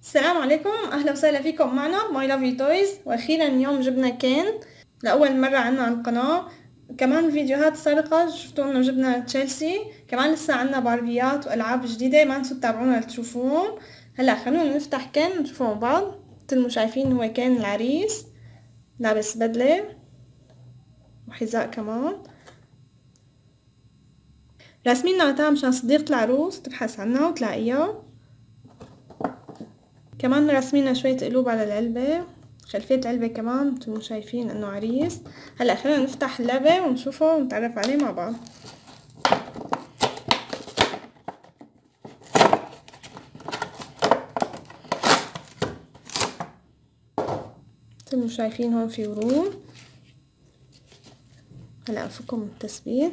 السلام عليكم، اهلا وسهلا فيكم معنا ماي لافلي تويز. واخيرا اليوم جبنا كين لاول مره عنا على القناه. كمان فيديوهات سابقه شفتوا انه جبنا تشيلسي. كمان لسه عنا باربيات والعاب جديده، ما تنسوا تتابعونا لتشوفوهم. هلا خلونا نفتح كين نشوفه مع بعض. مثل ما شايفين هو كين العريس لابس بدله وحذاء كمان. راسمين نوتها مشان صديقة العروس تبحث عنها وتلاقيها. كمان رسمينا شوية قلوب على العلبة. خلفية العلبة كمان انتم شايفين انه عريس. هلا خلينا نفتح اللعبة ونشوفه ونتعرف عليه مع بعض. انتم شايفين هون في ورود. هلا افكم التثبيت.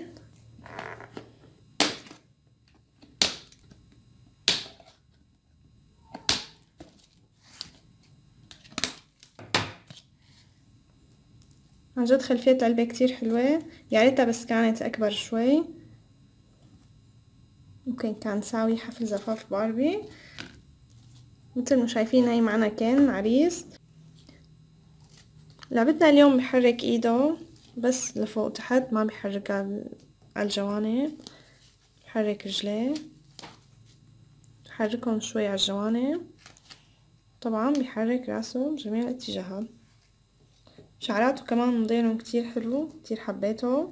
عن جد خلفية العلبة كتير حلوة، يا ريتها بس كانت اكبر شوي، ممكن كان ساوي حفل زفاف باربي. مثل ما شايفين هاي معنا كين عريس. لعبتنا اليوم بحرك ايده بس لفوق تحت، ما بحرك على الجوانب. بحرك رجليه، بحركهم شوي على الجوانب. طبعا بحرك راسه بجميع الاتجاهات. شعراته كمان موديلهم كتير حلو، كتير حبيته.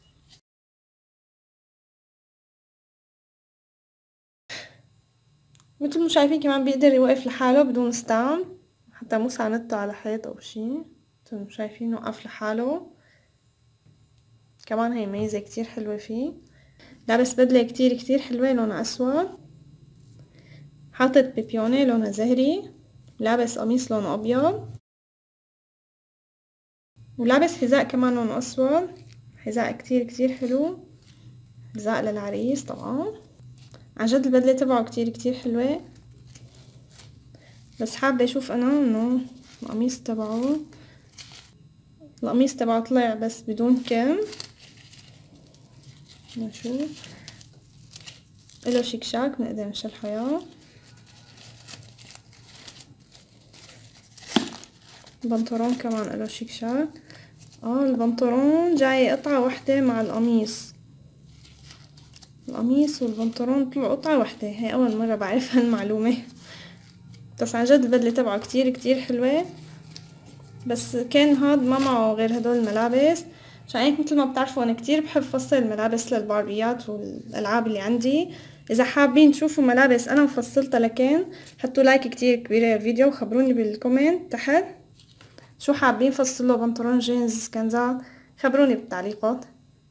مثل ما شايفين كمان بيقدر يوقف لحاله بدون ستاند، حتى مو ساندته على حيط او شي. مثل ما شايفين وقف لحاله. كمان هي ميزة كتير حلوة فيه. لابس بدلة كتير حلوة لونها اسود، حاطط بيبيونة لونها زهري، لابس قميص لونه ابيض، ولابس حذاء كمان لونه اسود. حذاء كتير حلو، حذاء للعريس طبعا. عن جد البدلة تبعه كتير حلوة، بس حابة اشوف انا انه القميص تبعه طلع بس بدون كم. نشوف له شكشاك من قدام الحياة. البنطلون كمان له شكشاك. البنطلون جاي قطعة واحدة مع القميص والبنطلون طلعوا قطعة واحدة. هي اول مرة بعرف هالمعلومة. بس عن جد البدلة تبعه كتير حلوة، بس كان هاد ما معه غير هدول الملابس. عشان هيك مثل ما بتعرفوا انا كتير بحب فصل الملابس للباربيات والالعاب اللي عندي. اذا حابين تشوفوا ملابس انا مفصلتها لكن، حطوا لايك كتير كبيرة للفيديو وخبروني بالكومنت تحت شو حابين فصله، بنطلون جينز كنزات، خبروني بالتعليقات.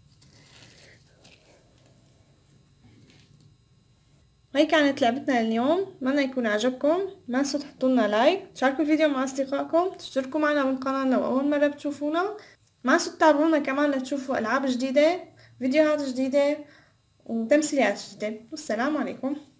هاي كانت لعبتنا اليوم، اتمنى يكون عجبكم. ما تنسوا تحطوا لنا لايك، تشاركوا الفيديو مع اصدقائكم، تشتركوا معنا بالقناة لو اول مرة بتشوفونا. ما تنسوا تتابعونا كمان لتشوفوا العاب جديدة، فيديوهات جديدة وتمثيليات جديدة. والسلام عليكم.